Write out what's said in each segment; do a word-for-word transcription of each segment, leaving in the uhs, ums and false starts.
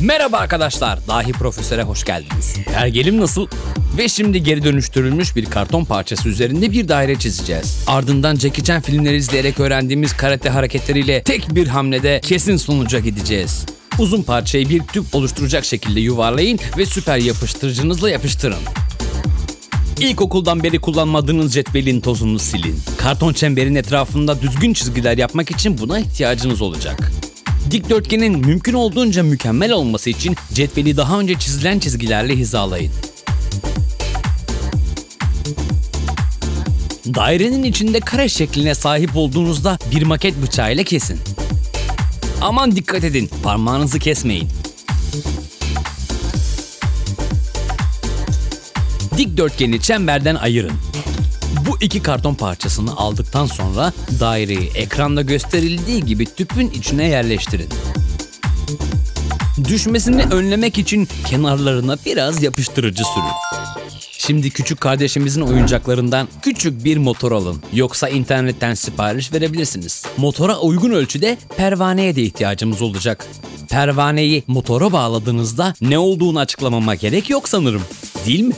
Merhaba arkadaşlar, Dahi Profesör'e hoş geldiniz. Pergelim nasıl? Ve şimdi geri dönüştürülmüş bir karton parçası üzerinde bir daire çizeceğiz. Ardından Jackie Chan filmleri izleyerek öğrendiğimiz karate hareketleriyle tek bir hamlede kesin sonuca gideceğiz. Uzun parçayı bir tüp oluşturacak şekilde yuvarlayın ve süper yapıştırıcınızla yapıştırın. İlkokuldan beri kullanmadığınız cetvelin tozunu silin. Karton çemberin etrafında düzgün çizgiler yapmak için buna ihtiyacınız olacak. Dikdörtgenin mümkün olduğunca mükemmel olması için cetveli daha önce çizilen çizgilerle hizalayın. Dairenin içinde kare şekline sahip olduğunuzda bir maket bıçağıyla kesin. Aman dikkat edin, parmağınızı kesmeyin. Dikdörtgeni çemberden ayırın. Bu iki karton parçasını aldıktan sonra daireyi ekranda gösterildiği gibi tüpün içine yerleştirin. Düşmesini önlemek için kenarlarına biraz yapıştırıcı sürün. Şimdi küçük kardeşimizin oyuncaklarından küçük bir motor alın. Yoksa internetten sipariş verebilirsiniz. Motora uygun ölçüde pervaneye de ihtiyacımız olacak. Pervaneyi motora bağladığınızda ne olduğunu açıklamama gerek yok sanırım. Değil mi?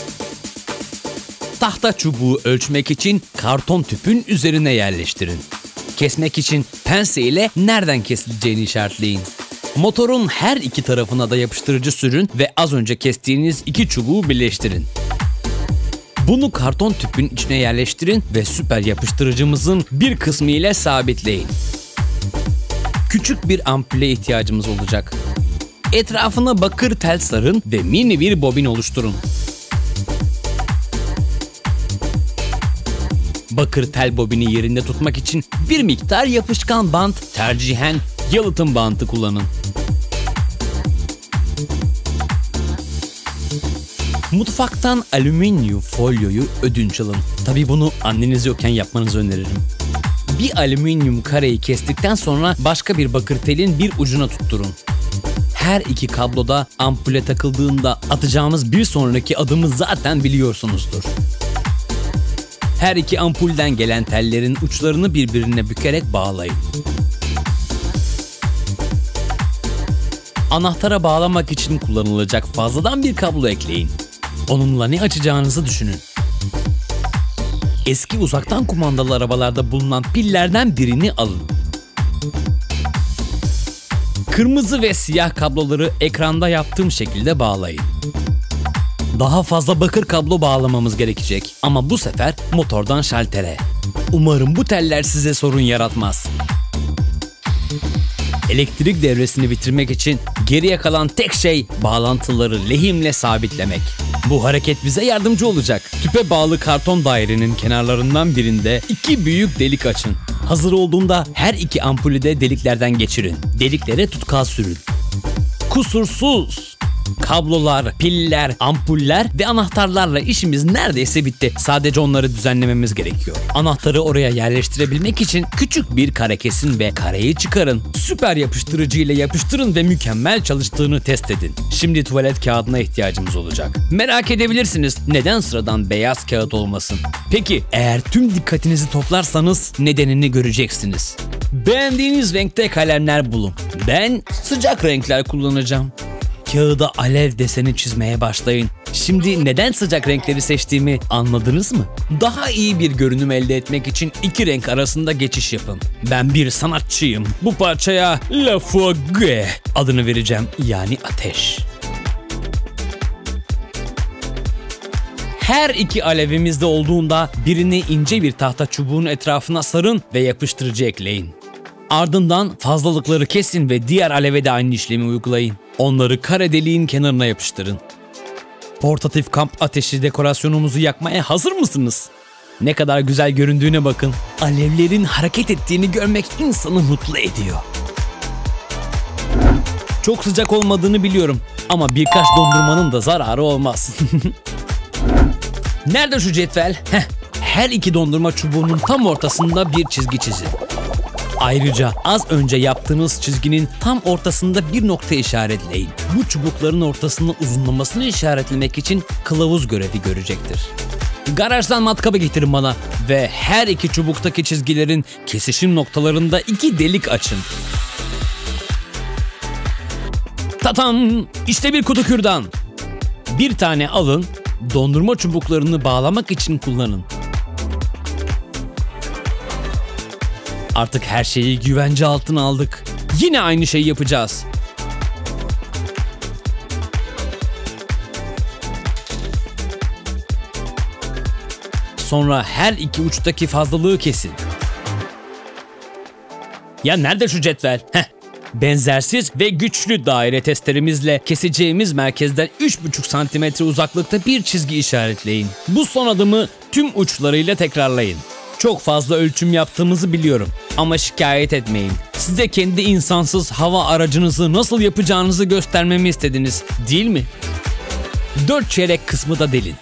Tahta çubuğu ölçmek için karton tüpün üzerine yerleştirin. Kesmek için pense ile nereden kesileceğini işaretleyin. Motorun her iki tarafına da yapıştırıcı sürün ve az önce kestiğiniz iki çubuğu birleştirin. Bunu karton tüpün içine yerleştirin ve süper yapıştırıcımızın bir kısmı ile sabitleyin. Küçük bir ampule ihtiyacımız olacak. Etrafına bakır tel sarın ve mini bir bobin oluşturun. Bakır tel bobini yerinde tutmak için bir miktar yapışkan bant, tercihen yalıtım bantı kullanın. Mutfaktan alüminyum folyoyu ödünç alın. Tabii bunu anneniz yokken yapmanızı öneririm. Bir alüminyum kareyi kestikten sonra başka bir bakır telin bir ucuna tutturun. Her iki kabloda ampule takıldığında atacağımız bir sonraki adımı zaten biliyorsunuzdur. Her iki ampulden gelen tellerin uçlarını birbirine bükerek bağlayın. Anahtara bağlamak için kullanılacak fazladan bir kablo ekleyin. Onunla ne açacağınızı düşünün. Eski uzaktan kumandalı arabalarda bulunan pillerden birini alın. Kırmızı ve siyah kabloları ekranda yaptığım şekilde bağlayın. Daha fazla bakır kablo bağlamamız gerekecek ama bu sefer motordan şaltere. Umarım bu teller size sorun yaratmaz. Elektrik devresini bitirmek için geriye kalan tek şey bağlantıları lehimle sabitlemek. Bu hareket bize yardımcı olacak. Tüpe bağlı karton dairenin kenarlarından birinde iki büyük delik açın. Hazır olduğunda her iki ampulü de deliklerden geçirin. Deliklere tutkal sürün. Kusursuz! Kablolar, piller, ampuller ve anahtarlarla işimiz neredeyse bitti. Sadece onları düzenlememiz gerekiyor. Anahtarı oraya yerleştirebilmek için küçük bir kare kesin ve kareyi çıkarın. Süper yapıştırıcı ile yapıştırın ve mükemmel çalıştığını test edin. Şimdi tuvalet kağıdına ihtiyacımız olacak. Merak edebilirsiniz, neden sıradan beyaz kağıt olmasın? Peki eğer tüm dikkatinizi toplarsanız nedenini göreceksiniz. Beğendiğiniz renkte kalemler bulun. Ben sıcak renkler kullanacağım. Kağıda alev deseni çizmeye başlayın. Şimdi neden sıcak renkleri seçtiğimi anladınız mı? Daha iyi bir görünüm elde etmek için iki renk arasında geçiş yapın. Ben bir sanatçıyım. Bu parçaya La Fougue adını vereceğim. Yani ateş. Her iki alevimiz de olduğunda birini ince bir tahta çubuğun etrafına sarın ve yapıştırıcı ekleyin. Ardından fazlalıkları kesin ve diğer aleve de aynı işlemi uygulayın. Onları kare deliğin kenarına yapıştırın. Portatif kamp ateşi dekorasyonumuzu yakmaya hazır mısınız? Ne kadar güzel göründüğüne bakın. Alevlerin hareket ettiğini görmek insanı mutlu ediyor. Çok sıcak olmadığını biliyorum ama birkaç dondurmanın da zararı olmaz. Nerede şu cetvel? Heh, her iki dondurma çubuğunun tam ortasında bir çizgi çizin. Ayrıca az önce yaptığınız çizginin tam ortasında bir nokta işaretleyin. Bu çubukların ortasını uzunlamasını işaretlemek için kılavuz görevi görecektir. Garajdan matkabı getirin bana ve her iki çubuktaki çizgilerin kesişim noktalarında iki delik açın. Tatam! İşte bir kutu kürdan. Bir tane alın, dondurma çubuklarını bağlamak için kullanın. Artık her şeyi güvence altına aldık. Yine aynı şeyi yapacağız. Sonra her iki uçtaki fazlalığı kesin. Ya nerede şu cetvel? Heh. Benzersiz ve güçlü daire testerimizle keseceğimiz merkezden üç buçuk santimetre uzaklıkta bir çizgi işaretleyin. Bu son adımı tüm uçlarıyla tekrarlayın. Çok fazla ölçüm yaptığımızı biliyorum ama şikayet etmeyin. Size kendi insansız hava aracınızı nasıl yapacağınızı göstermemi istediniz, değil mi? Dört çeyrek kısmı da delin.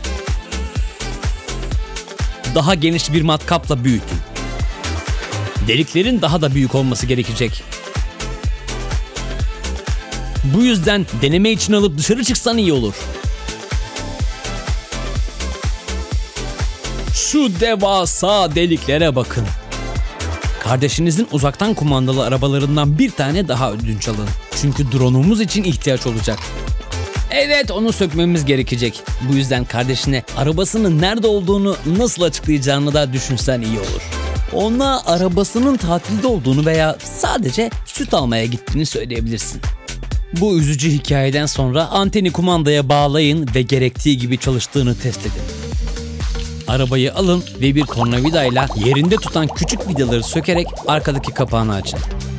Daha geniş bir matkapla büyütün. Deliklerin daha da büyük olması gerekecek. Bu yüzden deneme için alıp dışarı çıksan iyi olur. Şu devasa deliklere bakın. Kardeşinizin uzaktan kumandalı arabalarından bir tane daha ödünç alın. Çünkü drone'umuz için ihtiyaç olacak. Evet, onu sökmemiz gerekecek. Bu yüzden kardeşine arabasının nerede olduğunu nasıl açıklayacağını da düşünsen iyi olur. Ona arabasının tatilde olduğunu veya sadece süt almaya gittiğini söyleyebilirsin. Bu üzücü hikayeden sonra anteni kumandaya bağlayın ve gerektiği gibi çalıştığını test edin. Arabayı alın ve bir tornavidayla yerinde tutan küçük vidaları sökerek arkadaki kapağını açın.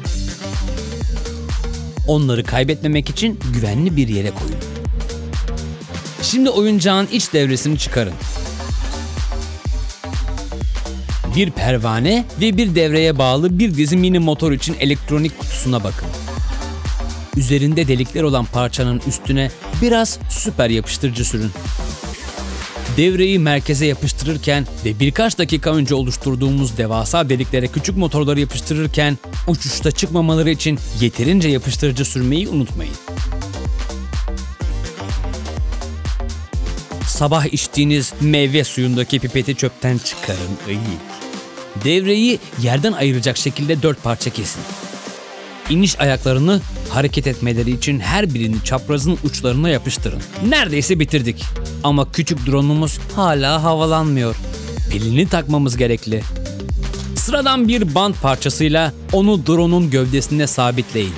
Onları kaybetmemek için güvenli bir yere koyun. Şimdi oyuncağın iç devresini çıkarın. Bir pervane ve bir devreye bağlı bir dizi mini motor için elektronik kutusuna bakın. Üzerinde delikler olan parçanın üstüne biraz süper yapıştırıcı sürün. Devreyi merkeze yapıştırırken ve birkaç dakika önce oluşturduğumuz devasa deliklere küçük motorları yapıştırırken uçuşta çıkmamaları için yeterince yapıştırıcı sürmeyi unutmayın. Sabah içtiğiniz meyve suyundaki pipeti çöpten çıkarın. Iy. Devreyi yerden ayıracak şekilde dört parça kesin. İniş ayaklarını hareket etmeleri için her birini çaprazın uçlarına yapıştırın. Neredeyse bitirdik. Ama küçük drone'umuz hala havalanmıyor. Pilini takmamız gerekli. Sıradan bir bant parçasıyla onu drone'un gövdesine sabitleyin.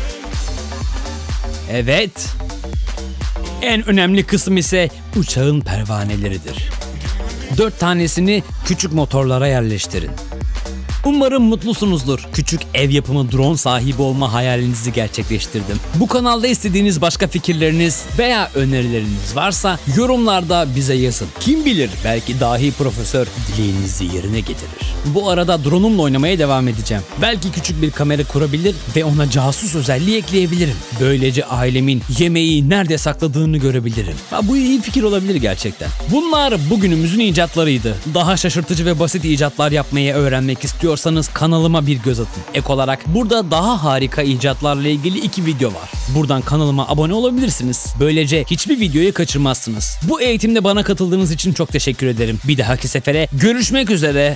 Evet. En önemli kısım ise uçağın pervaneleridir. Dört tanesini küçük motorlara yerleştirin. Umarım mutlusunuzdur. Küçük ev yapımı drone sahibi olma hayalinizi gerçekleştirdim. Bu kanalda istediğiniz başka fikirleriniz veya önerileriniz varsa yorumlarda bize yazın. Kim bilir, belki dahi profesör dileğinizi yerine getirir. Bu arada drone'umla oynamaya devam edeceğim. Belki küçük bir kamera kurabilir ve ona casus özelliği ekleyebilirim. Böylece ailemin yemeği nerede sakladığını görebilirim. Ha, bu iyi fikir olabilir gerçekten. Bunlar bugünümüzün icatlarıydı. Daha şaşırtıcı ve basit icatlar yapmayı öğrenmek istiyorsanız kanalıma bir göz atın. Ek olarak burada daha harika icatlarla ilgili iki video var. Buradan kanalıma abone olabilirsiniz. Böylece hiçbir videoyu kaçırmazsınız. Bu eğitimde bana katıldığınız için çok teşekkür ederim. Bir dahaki sefere görüşmek üzere.